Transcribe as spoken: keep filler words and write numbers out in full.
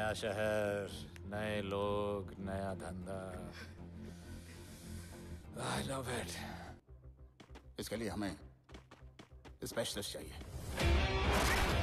नया शहर, नए लोग, नया धंधा। I love it. इसके लिए हमें स्पेशलिस्ट चाहिए।